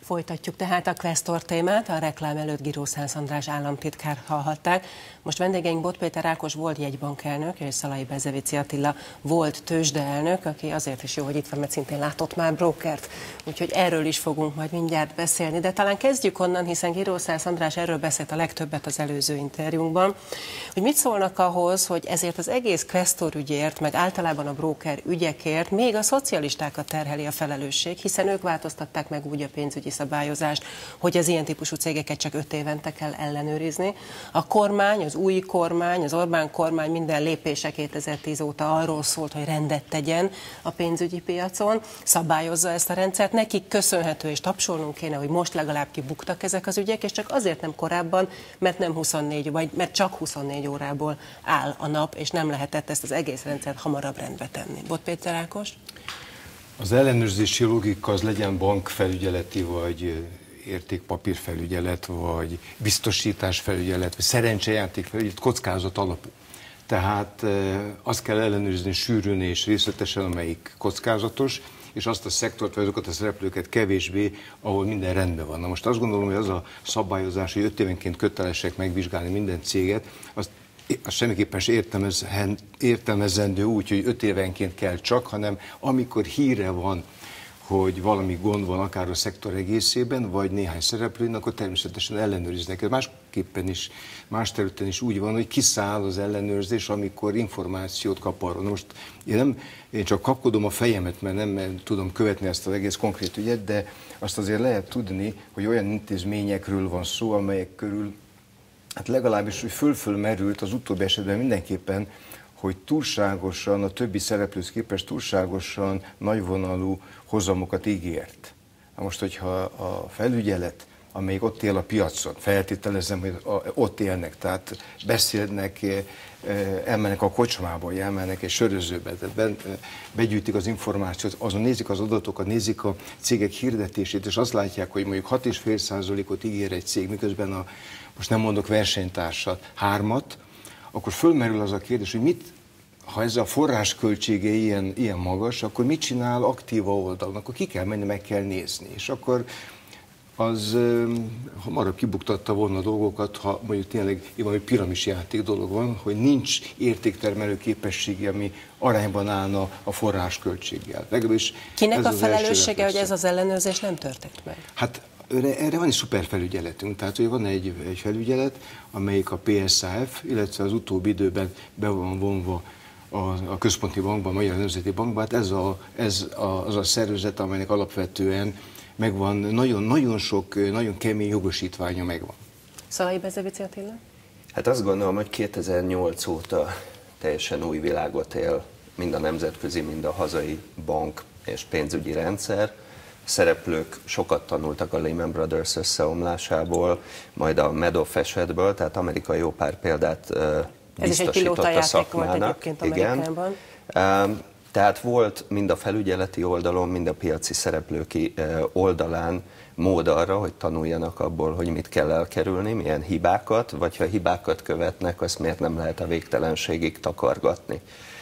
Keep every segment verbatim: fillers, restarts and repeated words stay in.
Folytatjuk tehát a Questor témát, a reklám előtt Giró Szász András államtitkár hallhatták. Most vendégeink Bot Péter Ákos volt jegybankelnök, és Szalai Bezevici Attila volt tőzsdeelnök, aki azért is jó, hogy itt van, mert szintén látott már brokert. Úgyhogy erről is fogunk majd mindjárt beszélni. De talán kezdjük onnan, hiszen Giró Szász András erről beszélt a legtöbbet az előző interjúnkban, hogy mit szólnak ahhoz, hogy ezért az egész Questor ügyért, meg általában a broker ügyekért még a szocialistákat terheli a felelősség, hiszen ők változtatták meg úgy a pénzügyi szabályozást, hogy az ilyen típusú cégeket csak öt évente kell ellenőrizni. A kormány, az új kormány, az Orbán kormány minden lépése kétezer-tíz óta arról szólt, hogy rendet tegyen a pénzügyi piacon, szabályozza ezt a rendszert. Nekik köszönhető, és tapsolnunk kéne, hogy most legalább kibuktak ezek az ügyek, és csak azért nem korábban, mert nem huszonnégy, vagy mert csak huszonnégy órából áll a nap, és nem lehetett ezt az egész rendszert hamarabb rendbe tenni. Bot Péter Ákos? Az ellenőrzési logika az legyen bankfelügyeleti, vagy értékpapírfelügyelet, vagy biztosításfelügyelet, vagy szerencsejátékfelügyelet, kockázat alapú. Tehát azt kell ellenőrizni sűrűn és részletesen, amelyik kockázatos, és azt a szektort, vagy azokat a szereplőket kevésbé, ahol minden rendben van. Na most azt gondolom, hogy az a szabályozás, hogy öt évenként kötelesek megvizsgálni minden céget, azt az semmiképpen értelmezendő úgy, hogy öt évenként kell csak, hanem amikor híre van, hogy valami gond van akár a szektor egészében, vagy néhány szereplőn, akkor természetesen ellenőriznek. Ez másképpen is, más területen is úgy van, hogy kiszáll az ellenőrzés, amikor információt kap arról. Most én, nem, én csak kapkodom a fejemet, mert nem mert tudom követni ezt az egész konkrét ügyet, de azt azért lehet tudni, hogy olyan intézményekről van szó, amelyek körül hát legalábbis, hogy föl-föl merült az utóbbi esetben mindenképpen, hogy túlságosan, a többi szereplőhöz képest túlságosan nagyvonalú hozamokat ígért. Na most, hogyha a felügyelet, amelyik ott él a piacon, feltételezem, hogy ott élnek, tehát beszélnek, elmennek a kocsmába, elmennek egy sörözőbe, tehát begyűjtik az információt, azon nézik az adatokat, nézik a cégek hirdetését, és azt látják, hogy mondjuk hat egész öt százalékot ígér egy cég, miközben a, most nem mondok versenytársat, hármat, akkor fölmerül az a kérdés, hogy mit, ha ez a forrásköltsége ilyen, ilyen magas, akkor mit csinál aktíva oldalon, akkor ki kell menni, meg kell nézni, és akkor az hamarabb kibuktatta volna a dolgokat, ha mondjuk tényleg valami piramis játék dolog van, hogy nincs értéktermelő képessége, ami arányban állna a forrásköltséggel. Legalábbis kinek a felelőssége, hogy ez az ellenőrzés nem történt meg? Hát erre van egy szuperfelügyeletünk, tehát hogy van egy, egy felügyelet, amelyik a pé es á ef, illetve az utóbbi időben be van vonva a, a Központi Bankban, a Magyar Nemzeti Bankban, hát ez, a, ez a, az a szervezet, amelynek alapvetően megvan, nagyon-nagyon sok, nagyon kemény jogosítványa megvan. Szalai Bezevici Attila? Hát azt gondolom, hogy kétezer-nyolc óta teljesen új világot él mind a nemzetközi, mind a hazai bank és pénzügyi rendszer. Szereplők sokat tanultak a Lehman Brothers összeomlásából, majd a Madoff esetből, tehát Amerika jó pár példát uh, biztosított a szakmának. Igen. Um, tehát volt mind a felügyeleti oldalon, mind a piaci szereplőki uh, oldalán mód arra, hogy tanuljanak abból, hogy mit kell elkerülni, milyen hibákat, vagy ha hibákat követnek, azt miért nem lehet a végtelenségig takargatni.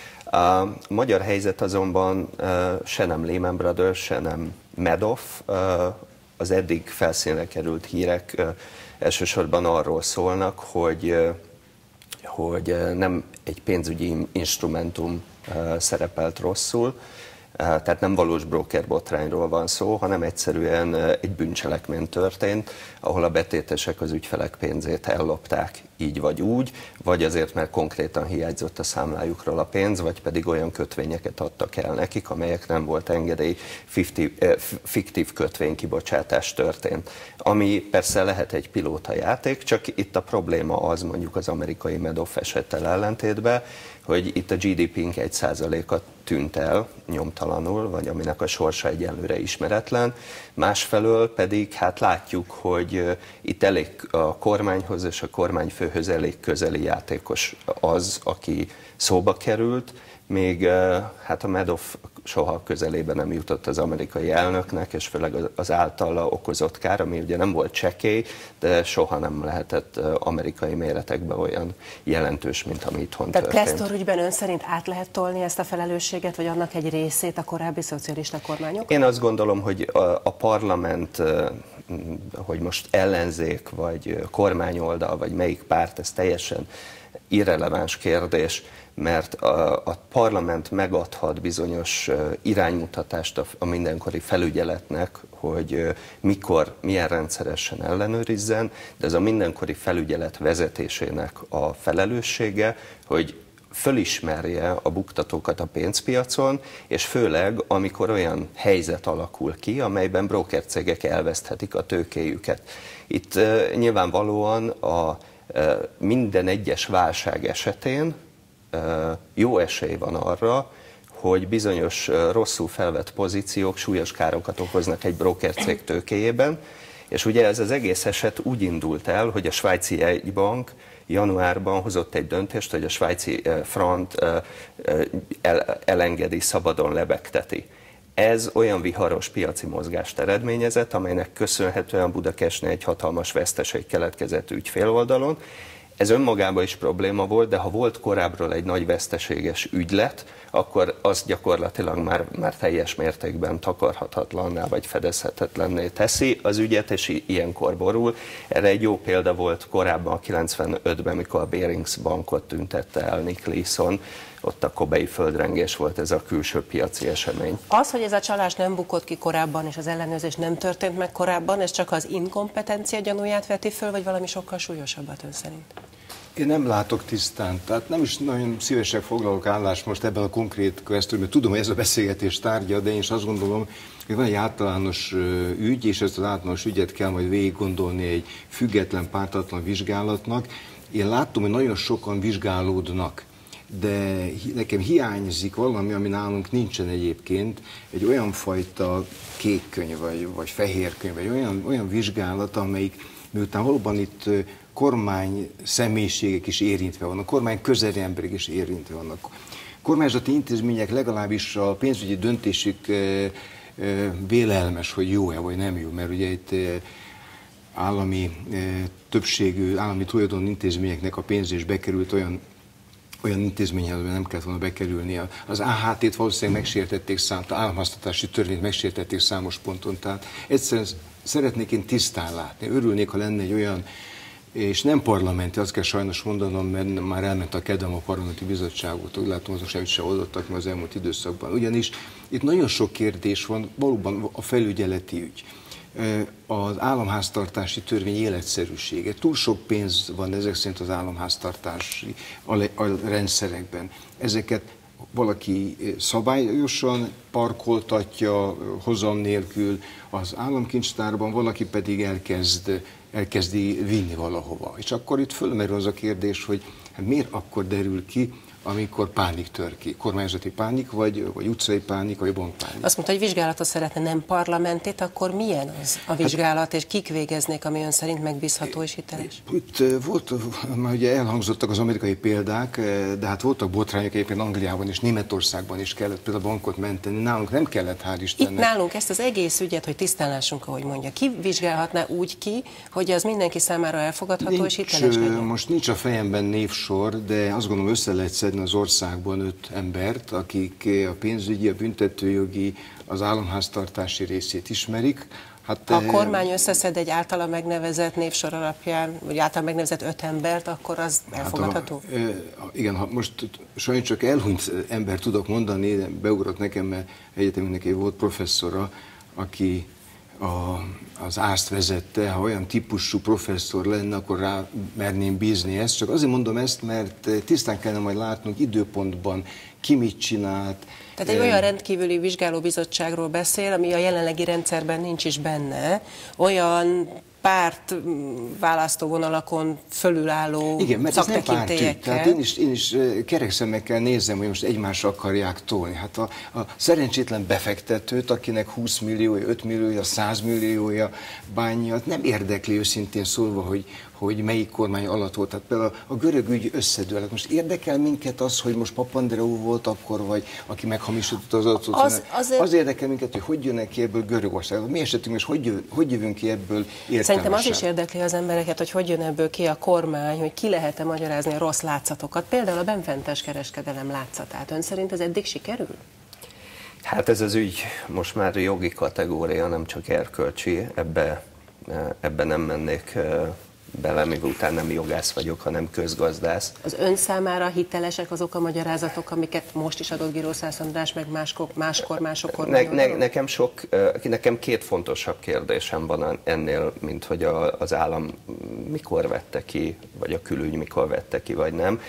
A magyar helyzet azonban se nem Lehman Brothers, se nem Madoff. Az eddig felszínre került hírek elsősorban arról szólnak, hogy, hogy nem egy pénzügyi instrumentum szerepelt rosszul, tehát nem valós brokerbotrányról van szó, hanem egyszerűen egy bűncselekmény történt, ahol a betétesek az ügyfelek pénzét ellopták így vagy úgy, vagy azért, mert konkrétan hiányzott a számlájukról a pénz, vagy pedig olyan kötvényeket adtak el nekik, amelyek nem volt engedély, fiktív kötvénykibocsátás történt. Ami persze lehet egy pilótajáték, csak itt a probléma az mondjuk az amerikai Madoff esettel ellentétben, hogy itt a gé dé pé-nk egy százaléka tűnt el nyomtalanul, vagy aminek a sorsa egyelőre ismeretlen. Másfelől pedig hát látjuk, hogy itt elég a kormányhoz és a kormányfőhöz elég közeli játékos az, aki szóba került, még hát a Madoff soha közelében nem jutott az amerikai elnöknek, és főleg az általa okozott kár, ami ugye nem volt csekély, de soha nem lehetett amerikai méretekben olyan jelentős, mint ami itthon Tehát történt. Prestor ügyben ön szerint át lehet tolni ezt a felelősséget, vagy annak egy részét a korábbi szocialista kormányok? Én azt gondolom, hogy a, a parlament, hogy most ellenzék, vagy kormányoldal, vagy melyik párt, ez teljesen irreleváns kérdés, mert a, a parlament megadhat bizonyos iránymutatást a, a mindenkori felügyeletnek, hogy mikor, milyen rendszeresen ellenőrizzen, de ez a mindenkori felügyelet vezetésének a felelőssége, hogy fölismerje a buktatókat a pénzpiacon, és főleg, amikor olyan helyzet alakul ki, amelyben brókercégek elveszthetik a tőkéjüket. Itt uh, nyilvánvalóan a uh, minden egyes válság esetén uh, jó esély van arra, hogy bizonyos uh, rosszul felvett pozíciók súlyos károkat okoznak egy brókercég tőkéjében, és ugye ez az egész eset úgy indult el, hogy a svájci jegybank januárban hozott egy döntést, hogy a svájci frant elengedi, szabadon lebegteti. Ez olyan viharos piaci mozgást eredményezett, amelynek köszönhetően Budakesnél egy hatalmas veszteség keletkezett ügyféloldalon. Ez önmagában is probléma volt, de ha volt korábbról egy nagy veszteséges ügylet, akkor az gyakorlatilag már, már teljes mértékben takarhatatlanná vagy fedezhetetlenné teszi az ügyet, és ilyenkor borul. Erre egy jó példa volt korábban a kilencvenötben, mikor a Barings bankot tüntette el Nick Leeson, ott a kobei földrengés volt ez a külső piaci esemény. Az, hogy ez a csalás nem bukott ki korábban, és az ellenőrzés nem történt meg korábban, ez csak az inkompetencia gyanúját veti föl, vagy valami sokkal súlyosabbat ön szerint? Én nem látok tisztán, tehát nem is nagyon szívesen foglalok állást most ebben a konkrét questorban, mert tudom, hogy ez a beszélgetés tárgya, de én is azt gondolom, hogy van egy általános ügy, és ezt az általános ügyet kell majd végig gondolni egy független, pártatlan vizsgálatnak. Én látom, hogy nagyon sokan vizsgálódnak, de nekem hiányzik valami, ami nálunk nincsen egyébként, egy olyan fajta kék könyv, vagy, vagy fehér könyv, vagy olyan, olyan vizsgálat, amelyik miután valóban itt kormány személyiségek is érintve vannak, kormány közeli emberek is érintve vannak. Kormányzati intézmények legalábbis a pénzügyi döntésük vélelmes, hogy jó-e vagy nem jó, mert ugye itt állami többségű, állami tulajdon intézményeknek a pénz is bekerült olyan olyan intézményhez, amiben nem kellett volna bekerülni. Az á há té-t valószínűleg megsértették számos, államháztartási törvényt megsértették számos ponton, tehát egyszerűen szeretnék én tisztán látni. Örülnék, ha lenne egy olyan, és nem parlamenti, azt kell sajnos mondanom, mert már elment a kedvem a parlamenti bizottságot, úgy látom, azok semmit sem oldottak meg az elmúlt időszakban. Ugyanis itt nagyon sok kérdés van, valóban a felügyeleti ügy, az államháztartási törvény életszerűsége. Túl sok pénz van ezek szerint az államháztartási rendszerekben. Ezeket valaki szabályosan parkoltatja, hozam nélkül az államkincstárban, valaki pedig elkezd, elkezdi vinni valahova. És akkor itt fölmerül az a kérdés, hogy hát miért akkor derül ki, amikor pánik tör ki, kormányzati pánik, vagy, vagy utcai pánik, vagy bankpánik. Azt mondta, hogy vizsgálatot szeretne, nem parlamentit, akkor milyen az a vizsgálat, hát, és kik végeznék, ami ön szerint megbízható és hiteles? Itt volt, már ugye elhangzottak az amerikai példák, de hát voltak botrányok egyébként Angliában és Németországban is kellett például a bankot menteni, nálunk nem kellett, hál' Istennek. Itt nálunk ezt az egész ügyet, hogy tisztán lássunk, ahogy mondja, ki vizsgálhatná úgy ki, hogy az mindenki számára elfogadható nincs, és hiteles legyen? Most nincs a fejemben névsor, de azt gondolom össze lehet szedni az országban öt embert, akik a pénzügyi, a büntetőjogi, az államháztartási részét ismerik. Hát, ha a kormány összeszed egy általa megnevezett névsor alapján, vagy általa megnevezett öt embert, akkor az elfogadható? Hát a, igen, ha most sajnos csak elhunyt ember tudok mondani, de beugrott nekem, mert egyetemnek egy volt professzora, aki a, az ászt vezette, ha olyan típusú professzor lenne, akkor rá merném bízni ezt. Csak azért mondom ezt, mert tisztán kellene majd látnunk időpontban, ki mit csinált. Tehát egy olyan rendkívüli vizsgálóbizottságról beszél, ami a jelenlegi rendszerben nincs is benne, olyan párt választóvonalakon fölülálló igen, mert ez nem szaktekintélyekkel. Tehát én is, én is kerekszemekkel nézem, hogy most egymásra akarják tolni. Hát a, a szerencsétlen befektetőt, akinek húsz milliója, öt milliója, száz milliója bánja, nem érdekli őszintén szólva, hogy hogy melyik kormány alatt volt. Tehát például a görög ügy összedől. Most érdekel minket az, hogy most Papandreou volt akkor, vagy aki meghamisította az adatot? Az, azért... az érdekel minket, hogy hogy jönnek ki ebből Görögország. Mi esetünk, és hogy, jön, hogy jövünk ki ebből értelmesen? Szerintem az is érdekli az embereket, hogy hogy jön ebből ki a kormány, hogy ki lehet-e magyarázni a rossz látszatokat, például a benfentes kereskedelem látszatát. Ön szerint ez eddig sikerül? Hát ez az ügy most már jogi kategória, nem csak erkölcsi, ebbe, ebbe nem mennék bele, miután nem jogász vagyok, hanem közgazdász. Az ön számára hitelesek azok a magyarázatok, amiket most is adott Girószász András, meg máskor, máskor mások kormányok? Ne, ne, nekem, sok, nekem két fontosabb kérdésem van ennél, mint hogy a, az állam mikor vette ki, vagy a külügy mikor vette ki, vagy nem.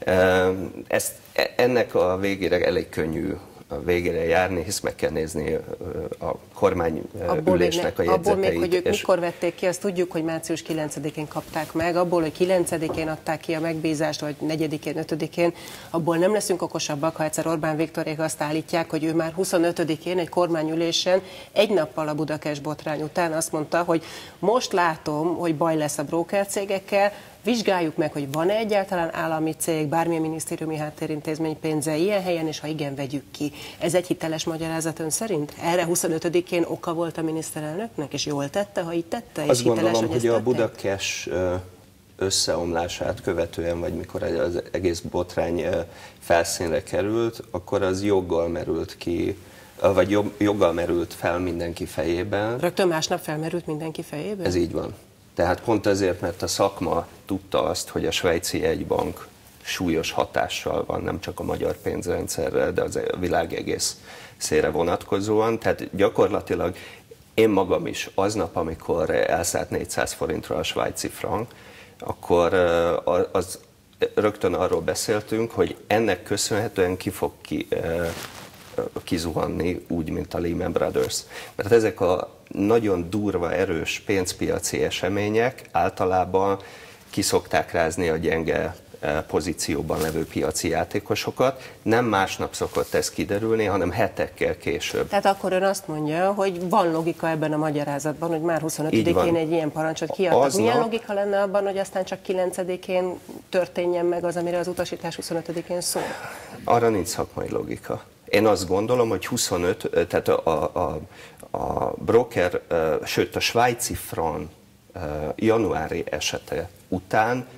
Ezt, ennek a végére elég könnyű a végére járni, hisz meg kell nézni a kormányülésnek a jegyzeteit. Abból még, hogy ők mikor vették ki, azt tudjuk, hogy március kilencedikén kapták meg, abból, hogy kilencedikén adták ki a megbízást, vagy negyedikén, ötödikén, abból nem leszünk okosabbak, ha egyszer Orbán Viktorék azt állítják, hogy ő már huszonötödikén egy kormányülésen egy nappal a Budakes botrány után azt mondta, hogy most látom, hogy baj lesz a brókercégekkel, vizsgáljuk meg, hogy van-e egyáltalán állami cég, bármilyen minisztériumi háttérintézmény pénze ilyen helyen, és ha igen, vegyük ki. Ez egy hiteles magyarázat ön szerint? Erre huszonötödikén oka volt a miniszterelnöknek, és jól tette, ha így tette? És azt hiteles, gondolom, hogy, hogy a Budakes összeomlását követően, vagy mikor az egész botrány felszínre került, akkor az joggal merült ki, vagy joggal merült fel mindenki fejében. Rögtön másnap felmerült mindenki fejében? Ez így van. Tehát pont ezért, mert a szakma tudta azt, hogy a svájci jegybank súlyos hatással van, nem csak a magyar pénzrendszerre, de az a világ egészére vonatkozóan. Tehát gyakorlatilag én magam is aznap, amikor elszállt négyszáz forintra a svájci frank, akkor az, rögtön arról beszéltünk, hogy ennek köszönhetően ki fog ki, kizuhanni úgy, mint a Lehman Brothers. Mert ezek a nagyon durva, erős pénzpiaci események általában kiszokták rázni a gyenge pozícióban levő piaci játékosokat. Nem másnap szokott ez kiderülni, hanem hetekkel később. Tehát akkor ön azt mondja, hogy van logika ebben a magyarázatban, hogy már huszonötödikén egy ilyen parancsot kiadtak. Aznap... Milyen logika lenne abban, hogy aztán csak kilencedikén történjen meg az, amire az utasítás huszonötödikén szól? Arra nincs szakmai logika. Én azt gondolom, hogy huszonöt, tehát a, a, a broker, sőt a svájci frank januári esete után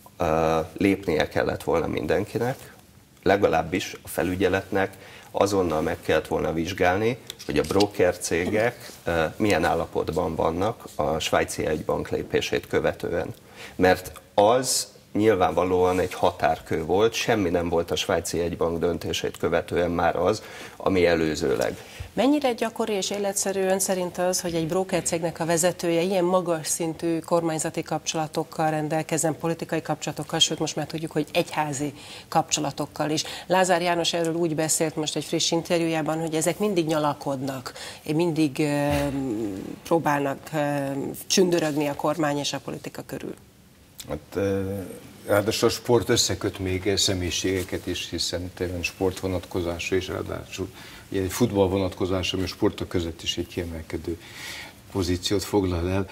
lépnie kellett volna mindenkinek, legalábbis a felügyeletnek azonnal meg kellett volna vizsgálni, hogy a broker cégek milyen állapotban vannak a svájci jegybank lépését követően. Mert az nyilvánvalóan egy határkő volt, semmi nem volt a svájci jegybank döntését követően már az, ami előzőleg. Mennyire gyakori és életszerűen szerint az, hogy egy brókercégnek a vezetője ilyen magas szintű kormányzati kapcsolatokkal rendelkezzen, politikai kapcsolatokkal, sőt most már tudjuk, hogy egyházi kapcsolatokkal is. Lázár János erről úgy beszélt most egy friss interjújában, hogy ezek mindig nyalakodnak, mindig uh, próbálnak uh, csündörögni a kormány és a politika körül. Hát, ráadásul a sport összeköt még személyiségeket is, hiszen tényleg sport vonatkozása és ráadásul ugye egy futball vonatkozása, ami a sportok között is egy kiemelkedő pozíciót foglal el.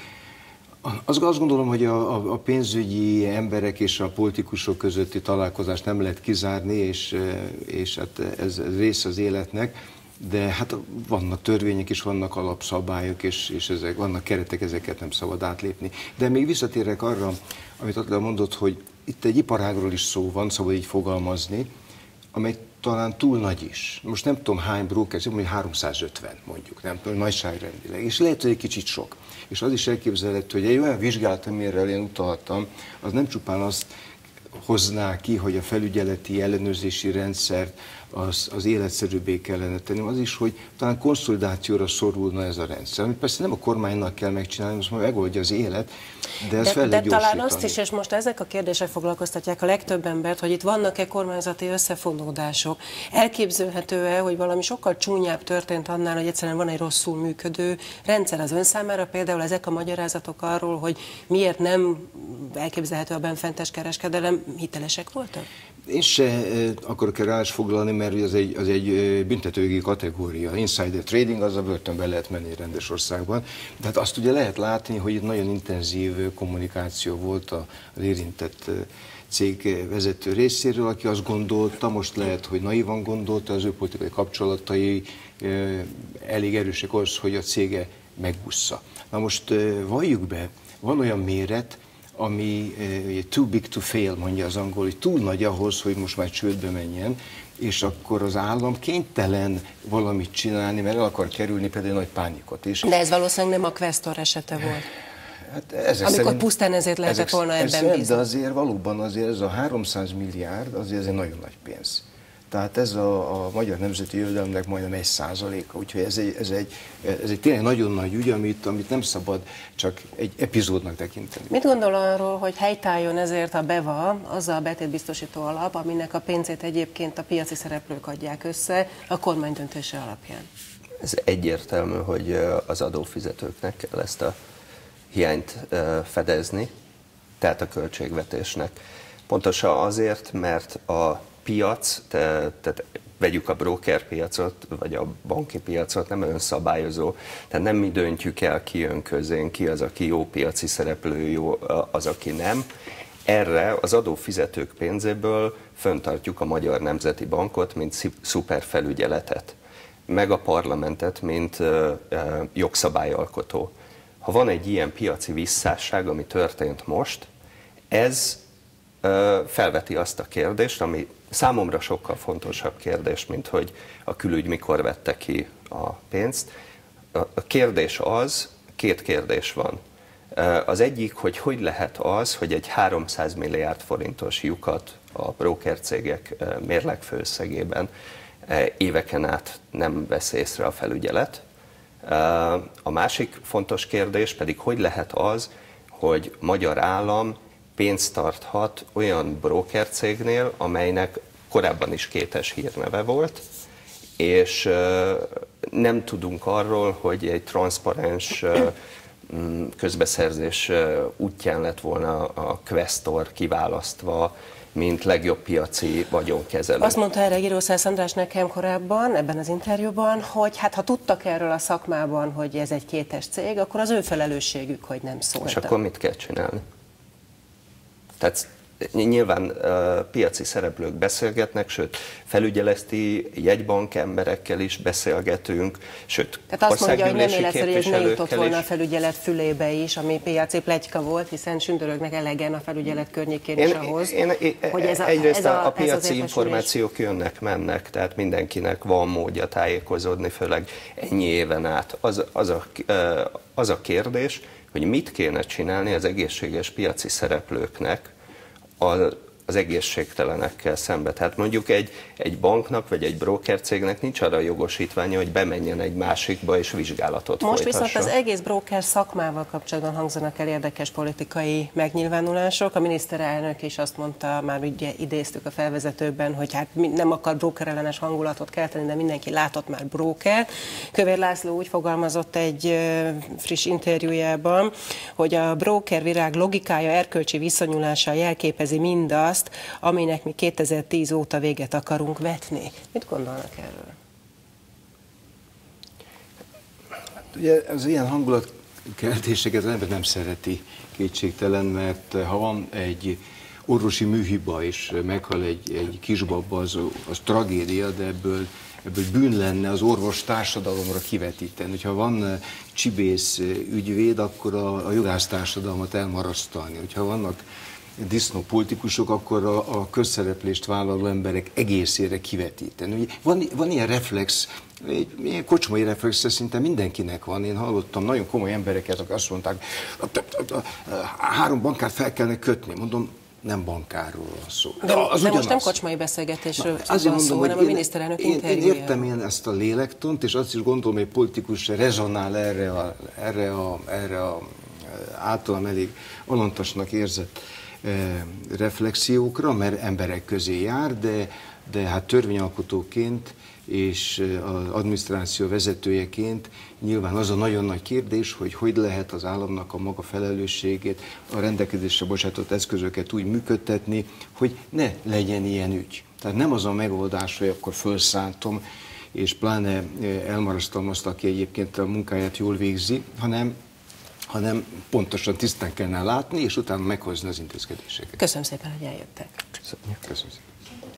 Azt, azt gondolom, hogy a, a pénzügyi emberek és a politikusok közötti találkozást nem lehet kizárni, és, és hát ez, ez rész az életnek, de hát vannak törvények is, vannak alapszabályok, és, és ezek, vannak keretek, ezeket nem szabad átlépni. De még visszatérek arra, amit Attila mondott, hogy itt egy iparágról is szó van, szabad így fogalmazni, amely talán túl nagy is. Most nem tudom hány broker, mondjuk háromszázötven mondjuk, nem tudom, nagyságrendileg. És lehet, hogy egy kicsit sok. És az is elképzelhető, hogy egy olyan vizsgálat, amire én utaltam, az nem csupán azt hozná ki, hogy a felügyeleti ellenőrzési rendszert az, az életszerűbbé kellene tenni, az is, hogy talán konszolidációra szorulna ez a rendszer. Amit persze nem a kormánynak kell megcsinálni, most már megoldja az élet, de ez de, fel De lehet talán azt is, és most ezek a kérdések foglalkoztatják a legtöbb embert, hogy itt vannak-e kormányzati összefonódások. Elképzelhető-e, hogy valami sokkal csúnyább történt annál, hogy egyszerűen van egy rosszul működő rendszer az ön számára, például ezek a magyarázatok arról, hogy miért nem elképzelhető a benfentes kereskedelem, hitelesek voltak? Én se akarok erre foglalni, mert az egy, az egy büntetőjogi kategória. Insider trading, az a börtönben lehet menni rendes országban. De hát azt ugye lehet látni, hogy itt nagyon intenzív kommunikáció volt az érintett cég vezető részéről, aki azt gondolta, most lehet, hogy naivan gondolta, az ő politikai kapcsolatai elég erősek ahhoz, hogy a cége megbussza. Na most valljuk be, van olyan méret, ami too big to fail, mondja az angol, hogy túl nagy ahhoz, hogy most már csődbe menjen, és akkor az állam kénytelen valamit csinálni, mert el akar kerülni például nagy pánikot is. De ez valószínűleg nem a Questor esete volt. Hát ezek amikor szerint, pusztán ezért lehetett ezek, volna ebben ez, bízni. De azért valóban azért ez a háromszáz milliárd, azért ez egy nagyon nagy pénz. Tehát ez a, a magyar nemzeti jövedelemnek majdnem egy százaléka, úgyhogy ez egy, ez, egy, ez egy tényleg nagyon nagy ügy, amit, amit nem szabad csak egy epizódnak tekinteni. Mit gondol arról, hogy helytálljon ezért a BEVA, az a betétbiztosító alap, aminek a pénzét egyébként a piaci szereplők adják össze a kormány döntése alapján? Ez egyértelmű, hogy az adófizetőknek kell ezt a hiányt fedezni, tehát a költségvetésnek. Pontosan azért, mert a piac, tehát vegyük a brokerpiacot, vagy a banki piacot, nem olyan szabályozó, tehát nem mi döntjük el, ki jön közén, ki az, aki jó piaci szereplő, jó az, aki nem. Erre az adófizetők pénzéből fenntartjuk a Magyar Nemzeti Bankot, mint szuperfelügyeletet, meg a parlamentet, mint jogszabályalkotó. Ha van egy ilyen piaci visszásság, ami történt most, ez felveti azt a kérdést, ami számomra sokkal fontosabb kérdés, mint hogy a külügy mikor vette ki a pénzt. A kérdés az, két kérdés van. Az egyik, hogy hogy lehet az, hogy egy háromszáz milliárd forintos lyukat a brokercégek mérlegfőösszegében éveken át nem vesz észre a felügyelet. A másik fontos kérdés pedig, hogy lehet az, hogy a magyar állam pénzt tarthat olyan brokercégnél, amelynek korábban is kétes hírneve volt, és nem tudunk arról, hogy egy transzparens közbeszerzés útján lett volna a Questor kiválasztva, mint legjobb piaci vagyonkezelő. Azt mondta erre Girószász András nekem korábban, ebben az interjúban, hogy hát ha tudtak erről a szakmában, hogy ez egy kétes cég, akkor az ő felelősségük, hogy nem szóltak. És akkor mit kell csinálni? Tehát nyilván uh, piaci szereplők beszélgetnek, sőt, felügyeleti jegybank emberekkel is beszélgetünk, sőt, tehát azt mondja, hogy nem képviselőkkel életszerű, hogy ne jutott volna is. a felügyelet fülébe is, ami piaci pletyka volt, hiszen sündörögnek elegen a felügyelet környékén is én, ahhoz, én, én, hogy ez a, egyrészt ez a, a, a piaci ez információk jönnek, mennek, tehát mindenkinek van módja tájékozódni, főleg ennyi éven át. Az, az, a, az a kérdés, hogy mit kéne csinálni az egészséges piaci szereplőknek, az egészségtelenekkel szembe. Tehát mondjuk egy, egy banknak vagy egy brokercégnek nincs arra a jogosítványa, hogy bemenjen egy másikba és vizsgálatot Most folytassa. viszont az egész broker szakmával kapcsolatban hangzanak el érdekes politikai megnyilvánulások. A miniszterelnök is azt mondta, már ugye idéztük a felvezetőben, hogy hát nem akar brokerellenes hangulatot kelteni, de mindenki látott már broker. Kövér László úgy fogalmazott egy friss interjújában, hogy a brokervirág logikája, erkölcsi viszonyulása jelképezi mindazt, aminek mi kétezer-tíz óta véget akarunk vetni. Mit gondolnak erről? Ugye az ilyen hangulatkeltéseket az ember nem szereti, kétségtelen, mert ha van egy orvosi műhiba és meghal egy, egy kisbaba, az, az tragédia, de ebből, ebből bűn lenne az orvos társadalomra kivetíteni. Hogyha van csibész ügyvéd, akkor a, a jogász társadalmat elmarasztalni. Hogyha vannak disznópolitikusok, akkor a, a közszereplést vállaló emberek egészére kivetíteni. Van, van ilyen reflex, egy, ilyen kocsmai reflex, szinte mindenkinek van. Én hallottam nagyon komoly embereket, akik azt mondták, három bankárt fel kellene kötni. Mondom, nem bankárról van szó. De, de, de most nem kocsmai beszélgetésről van szó, hanem a miniszterelnök interjújáról. Én értem én ezt a lélektont, és azt is gondolom, hogy egy politikus rezonál erre a, erre a, erre a általam elég alantasnak érzett reflexiókra, mert emberek közé jár, de de hát törvényalkotóként és az adminisztráció vezetőjeként nyilván az a nagyon nagy kérdés, hogy hogy lehet az államnak a maga felelősségét, a rendelkezésre bocsátott eszközöket úgy működtetni, hogy ne legyen ilyen ügy. Tehát nem az a megoldás, hogy akkor felszántom, és pláne elmarasztalom azt, aki egyébként a munkáját jól végzi, hanem, hanem pontosan tisztán kellene látni, és utána meghozni az intézkedéseket. Köszönöm szépen, hogy eljöttek. Köszönöm. Köszönöm szépen.